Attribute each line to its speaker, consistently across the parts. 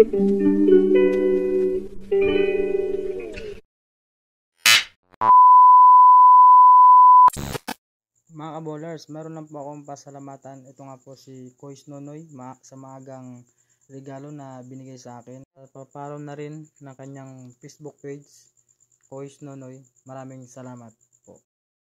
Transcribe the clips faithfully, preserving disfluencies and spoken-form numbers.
Speaker 1: Mga ka-bowlers, meron lang po akong pasalamatan. Ito nga po si Kois Nonoy ma sa maagang regalo na binigay sa akin. Papalo na rin ng kanyang Facebook page, Kois Nonoy. Maraming salamat po.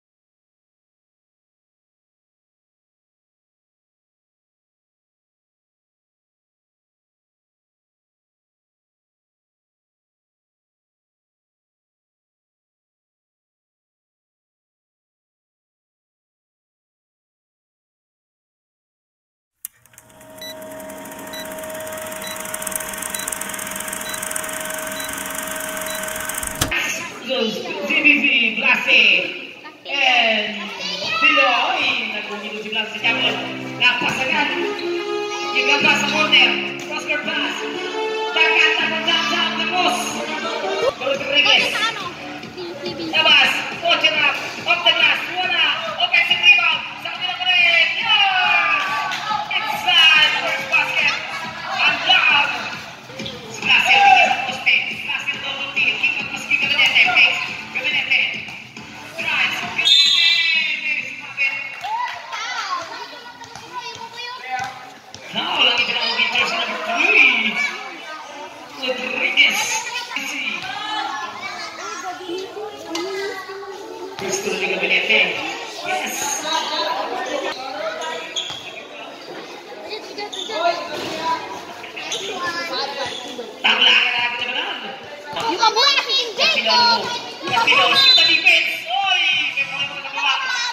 Speaker 2: G B C, Blase, and Diloy, nagpunito si Blase sa Chamon, napasagan, igaba sa corner, cross-court pass, Takata ng downtown, tapos, Rodriguez, labas, Oche na, off the glass, wala, offensive rebound, sa kanila pa rin, yes! Inside, first basket, and down, si Blase, bigay sa poste, Blase na double team, kick up, mas kick up na yan, fakes, Gabinete, drives, Gabinete, sumapit, now, lagi ka na moving person number three, Rodriguez, gusto ni Gabinete, yes, tabla ka na kita ba na?
Speaker 3: Yung mabuhay na si Injay ko!
Speaker 2: Castillo, shoot the defense! Oy! Kaya mo naman nagawa!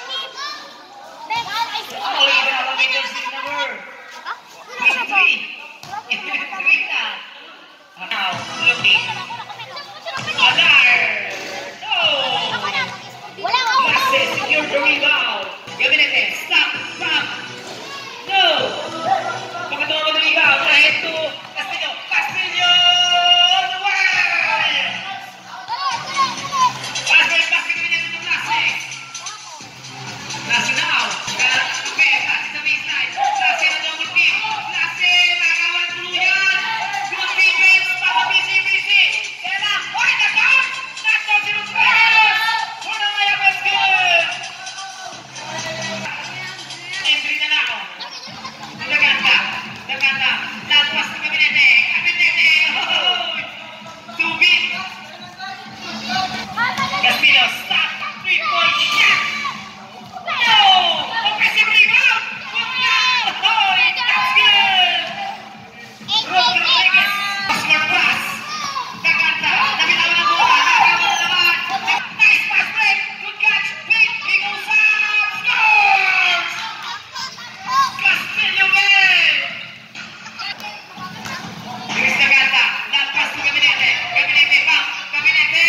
Speaker 2: Oy, grabe ang jersey number! three! three na! Now, looking! Alar! No!
Speaker 3: Wala ako!
Speaker 2: Blase, secure the rebound! Gabinete, stop! Stop! No! Pagkatawa mo ng rebound, ahead to Castillo! Castillo! The wire! Blase, Blase, Gabinete to Blase! Blase now! Blase, Blase sa baseline! Blase na double team! Blase, nakawan tuluyan! Good defense! Para B C B C! Kaya na! Oy, nagkaan! Nato, zero press! Una nga yung basket! Entry na na ako! Naganda! Naganda! Lagpas na Gabinete! Gabinete! Hoy! Tubig! Castillo, stop! Three-point shot! No! Offensive rebound! Good job! Hoy! That's good! Rodriguez! Smart pass! Naganda! Nabitawan ang bola! Nakawan na naman! Nice pass break! Good catch! Wait! He goes up! Scores! Castillo again! Here's Naganda! Lagpas to Gabinete! Gabinete! Bang! Gabinete!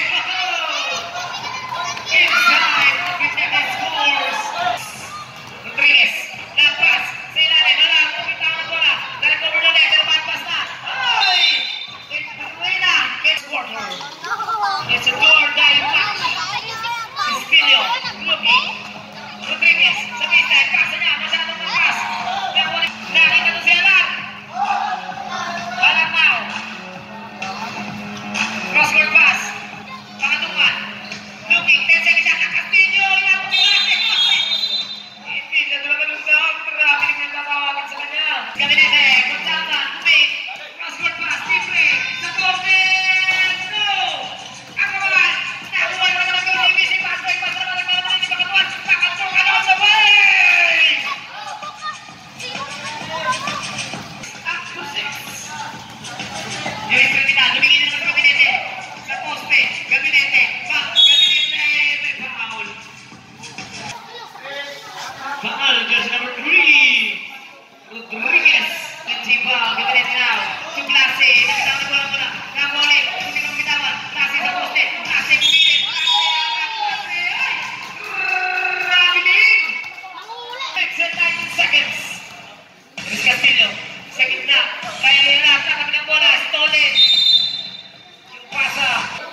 Speaker 2: Inside! Gabinete scores! Rodriguez! Lagpas! Sa ilalim! Wala! Pumitawan ang bola! Na-recover na ulit! Pero pass na! Ay! Reina! Gets quarter! It's a door-die match! Castillo! Looking! Rodriguez! Sa baseline! Pasa niya! Masyadong magas! Pero nakita to si Alar! Alar now! Cross-court pass! Pakatungan! Looking! ten seconds at Castillo! Inabot ni Blase! Hindi na talaga ng dog! Grabe rin nagtatawagan sa kanya! Gabinete! Gonzaga! Tumig! Cross-court pass! Libre! Sa offense! No! Ang kawalan! Nakuha naman ang B C B C! Pass break! Pass naman ang kawalan! Hindi pakatuan! Pakatuan! Ano sa way! Up to six! Yung terminal, lumingin na sa Gabinete. Sa poste, Gabinete. Back, Gabinete. May foul. Foul, jersey number three. Rodriguez. Lindsay foul, Gabinete now. To Blase. Nabitawan na bola muna. Nakole. Hindi mo bitawan. Blase sa poste. Blase kumilit. Blase. Ay! Rabiling. Exit nineteen seconds. Here's Castillo. Second na. Kaya nila. Takap ng bola. Stolen. Yung pasa.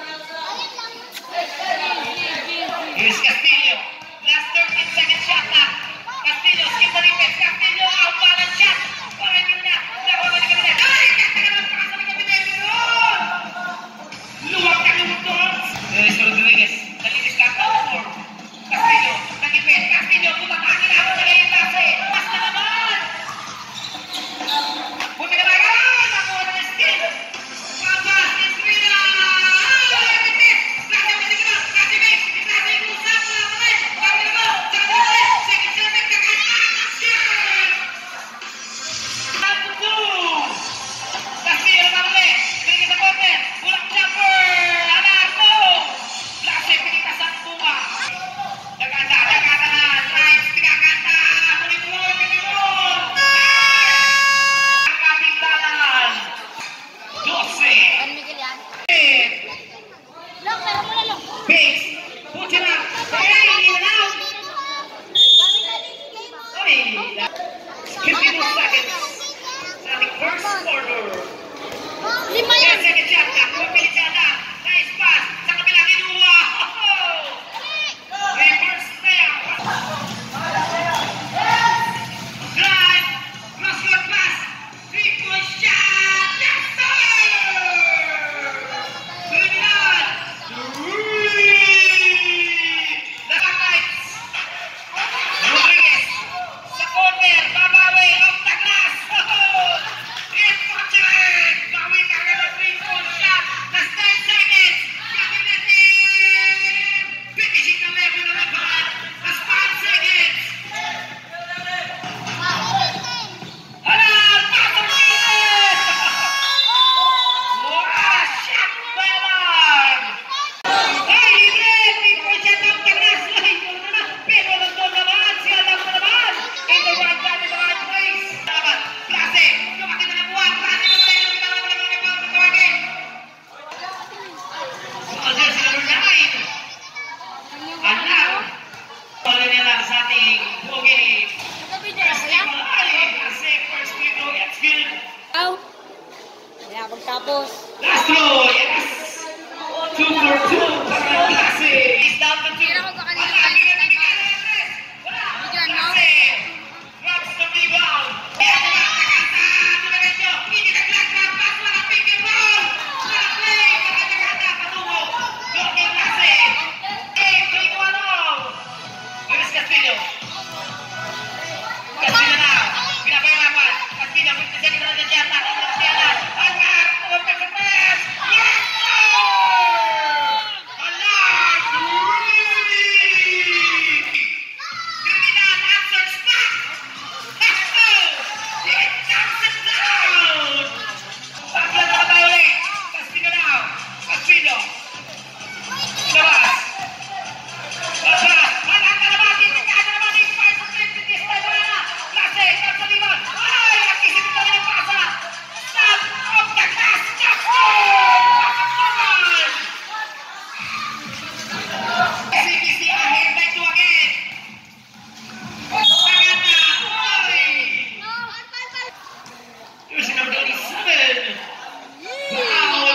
Speaker 2: Here's Castillo. Last thirteen seconds shot na. Castillo. Skip the defense. Castillo. Out balance shot. Para hindi na. Nakuha ni Gabinete. Ay! Kaya naman. Pakasa
Speaker 3: Tapos,
Speaker 2: Last throw, yes! Two for two para ang klase. He's down to two.
Speaker 3: Kailangan ko ba kanina
Speaker 2: Wala,
Speaker 3: kayo
Speaker 2: bigyan na
Speaker 3: time
Speaker 2: bigyan
Speaker 3: out?
Speaker 2: na, Andres. Wala.
Speaker 3: Bigyan, no?
Speaker 2: Klase. Grabs the rebound. Kaya naman, Takata. Diretso. Hindi naglagrab. Pass, walang pick and roll. Wala play. Para Takata. Patungo. Looking klase. Eh, three to one all. Luis Castillo. Castillo na. Pinapahirapan. Castillo. fifty seconds na siya. Takot na siya na. Alar. Open the pass. Yes, sir! Alar. Trinidad answers back. Let's go. It counts it down. Pagla na ba ulit? Castillo now. Castillo. Labas. Labas. Walang na naman. Titigyan na naman. Inspired for fifty. Step na. Klase. Kat sa liman. Ay! Nakisip na rin ang pasa. Stop of the class. Kapon! C B C ahead by two again. Tagata. Ay! Jersey number twenty-seven. Foul.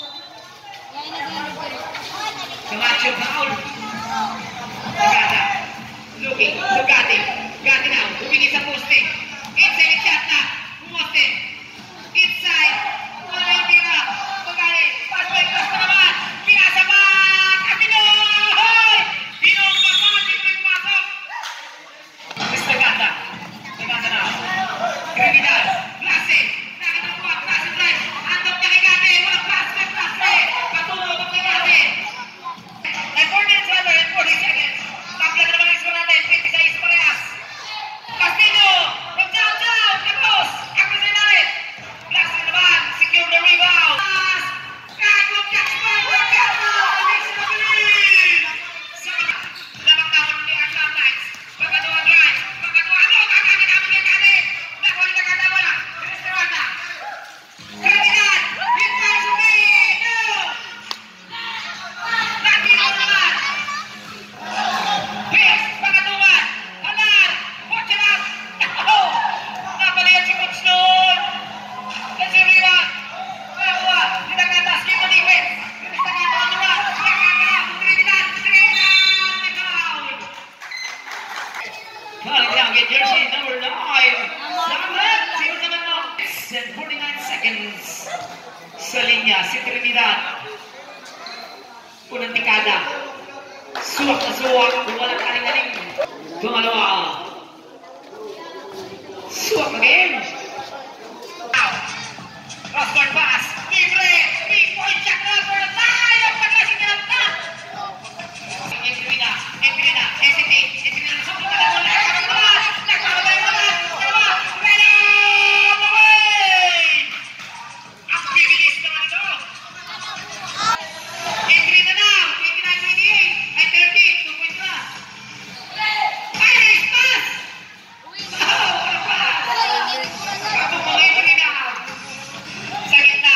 Speaker 2: Camacho foul. Tagata. Looking. Lugati. Gati now. Humingi sa poste. Inside shot na. Bumoste. Inside. Wala yung tira. Pagkali. Pass by pass na naman. Pinasa ba? Castillo! Hoy! Binongga pa. Hindi mo pumasok. Mister Gata. Tagata na. Trinidad. Klase. Nakita mo ang klase drive. Andok na kay Gate. Walang pass by klase. Patulo ba kay Gate? And four minutes later and forty seconds. Tapla na naman ang score natin. fifty-six parehas. Castillo. From downtown. Tapos. Ako sa inalit. Klase na naman. Secure the rebound. Pass. Kagod catch by Mercado. Next to the lead. Sa lamang tahon ni Arlam Knights. Pagkado ang drive. Pagkado ano. Kakagin namin kay Gate. Nakuha ni Tagata wala. Mister Wanda. Trinidad. Hit by Sumin. No. Latino naman. Pes, pagkatuan. Halar. Watch it out. Oh. Napalihan si Coach noon. Let's see rebound. Nakuha. Di Tagata. Skip the defense. Di Tagata ang naman. Tagata. Trinidad. Trinidad. Di foul. Foul down. Get jersey number nine. Samet. Sino naman mo? And forty-nine seconds. Sa linya si Trinidad. Unang tikada. Suwak na suwak. Kung walang aling-aling. Pangalawa. Suwak again. Out. Crossbar pass. Libre. Three-point shot na for the tie. Ang pagkasing niya ng top. Entrina. Entrina. Hesitate. Entrina. Sobrang pala. Wala ka ng naman. Nagpapabay mo naman. Dalawa. Ready. Away. Ang bibilis naman ito. Entrina now. twenty-nine twenty-eight. Ay thirty. two point na. Ay, nice pass. Wow. Ano pass? Kapag mga Entrina. Sa gitna.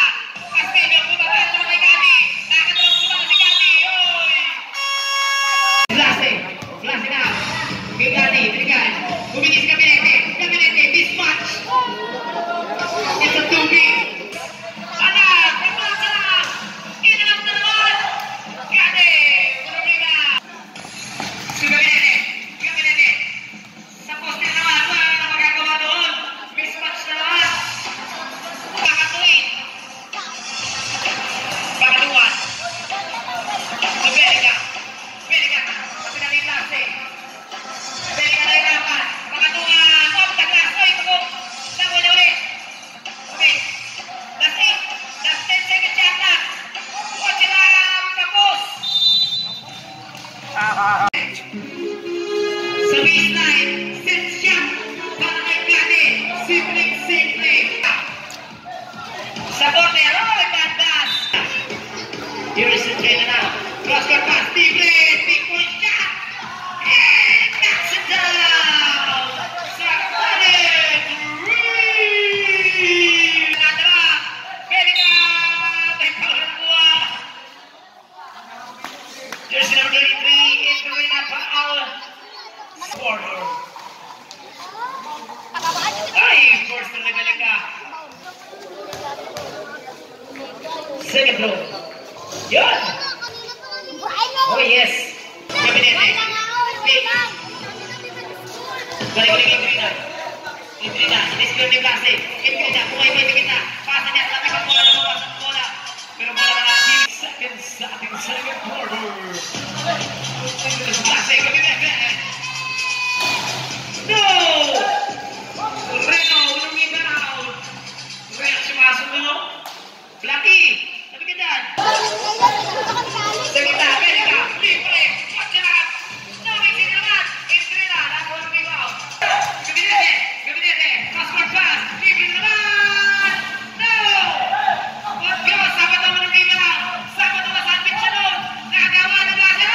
Speaker 2: Second row. Yun! Oh, yes. Gabinete. Pick. Balik-balik Idrina. Idrina. Inisipin ni klase. Idrina. Bukay-bukay kita. Pasa niya. Sabi ka bola. Lumabas ang bola. Pero bola na lang. Second sa ating second quarter. Klase. Gabinete. No! Reno. Lumigaw. Reno sumasulo. Blackie. Sabi ka dyan. Sa kita. Pwede ka. Libre. Pagkarap. No, may sinamat. Idrina. Nakuha ng rebound. Gabinete. Gabinete. Crossword pass. Libre naman. No! What goes? Sabat naman ng rebound. Sabat naman sa sandwich siya nun. Nakagawa ng klase.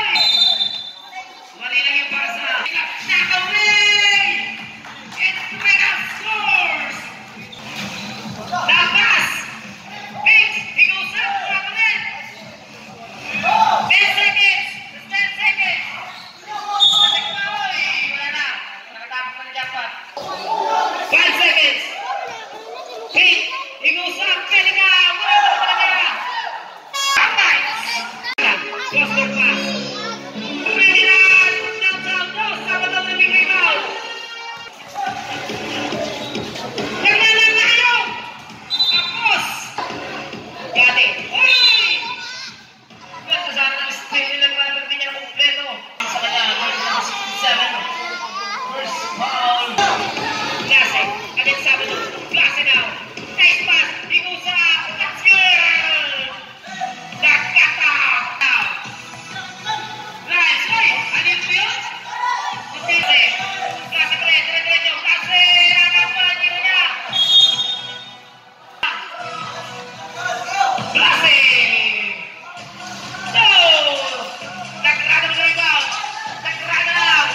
Speaker 2: Mali lang yung pasa. Nakaway! Idrina scores! Napas! Vince, hingusap. Kapalit! ten seconds! ten seconds! Kasi kumahoy! Wala na. Nakatapos na ni Jackpot. five seconds! Pete, hingusap. Pwede ka! Wala na talaga! Kamay! Crossword pass. Pwede na! Downtown! No! Sabat daw ng big rebound! Naglalang na kayo! Tapos! Gati! Uy! Ganto sana ng stay nilang rubber din niya kompleto. Sa kanya, verse seven. First foul. Klase. Agad sabi doon. Klase now. Nice pass. Higusa. That's good! Nakata! Now. Nice. Uy! Ano yun ba yun? Klase. Klase pa rin. Dire-diretso. Klase. Anong paniro niya? Klase! No! Nagrada mo na rebound. Nagrada na lang.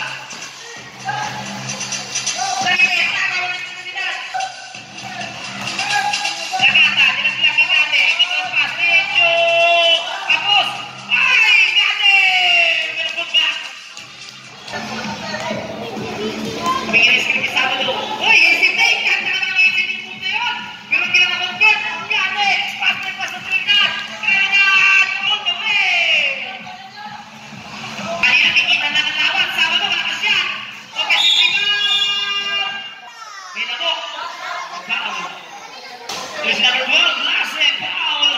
Speaker 2: Sige, nagrada mo na ito. Nagata, dinaglag kay Gate. Dito ang pass. Medyo. Tapos. Ay! Gate! Pero put back. Bigyan ng screen kay Sabado. Uy! Isip na yung kanta ka na ng isip yung punta yun. Pero hindi na na-convert. Gate! Pass na pass na Trinidad. Trinidad! On the way! Kanina, kikita lang ang laban. Sabado, malakas yan. Okay, si rebound. May nabok. Foul. There's number one. Klase. Foul.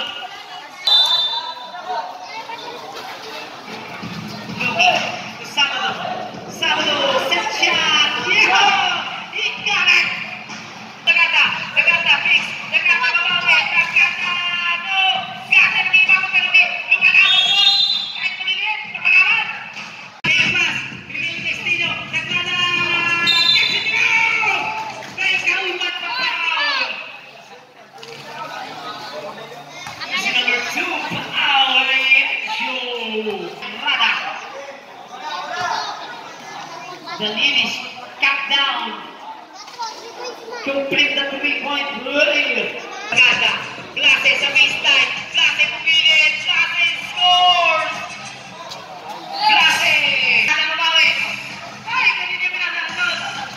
Speaker 2: Lugi. Sabado. Sabado. Set shot. Yeah! He got it. Nagata. Nagata. Fix. Nagata. Babawi. Nagata. No. Gata. Nag-iba mo pero di. Lumalawag doon. Kahit malilit. Napalaman. Ayan pass. Pinili ni Estino. Nagata. Catch it go! Kaya kaumat pa foul. Easy number two. Foul. Show. Rada. The Levis cap down. Complete the three-point play. Nagata. Klase sa baseline. Klase pumilit. Klase scores. Klase. Kaya mabawi. Ay, kanina yung pinatapos.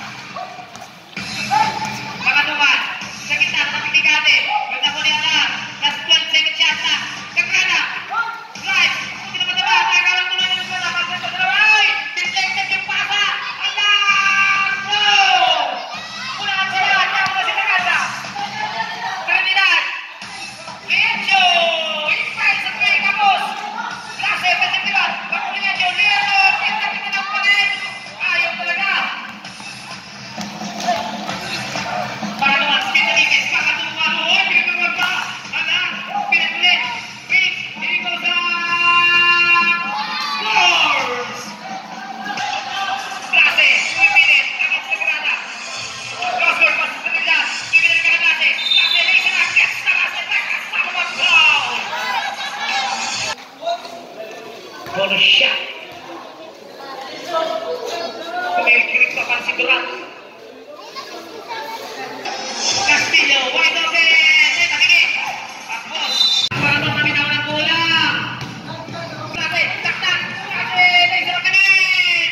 Speaker 2: Pangatuman. Sa gitna. Papitigate. Ganda ko niya na. Last twelve second shot na. Kagrada. Drive. Hindi naman naman. Nagawang tuloy ng bola. Pagkat sa dalawa. Ay! Deflected yung pasa. Alam! No! Unahan sila. Kaya mo si Nagata. Trinidad. Medyo. Impay sa play. Kapos. Klase. Festival. Pagkunin niya. Leonardo. Kita-kita ng palit. Ayaw talaga. Para naman. Spin na litis. Kakatulungan mo. Hoy! Pinagpagpag pa. Ala. Pinagpulit. Pink. Hindi ko sa... Scores! Klase. Pumipilit. Agad sa Grada. Crossword pass sa kanila. Pimilit ka na Klase. Klase. Lisa na. Gets na Klase. Nakasama mag foul. Bonus shot. Kumikilig pa pa si Durant. Castillo. Wide open. Ay, nakikik. Tapos. Para doon kami daw ng bola. Klase. Taktak. Klase. Lisa na kanin.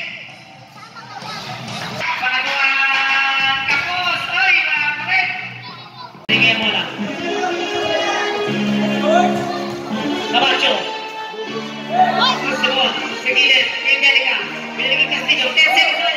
Speaker 2: Pangalawan. Kapos. Ay, wala pa rin. Tingin mo lang. Camacho. Gusto mo. Sa gilid. Kay Angelica. Binigay Castillo. ten seconds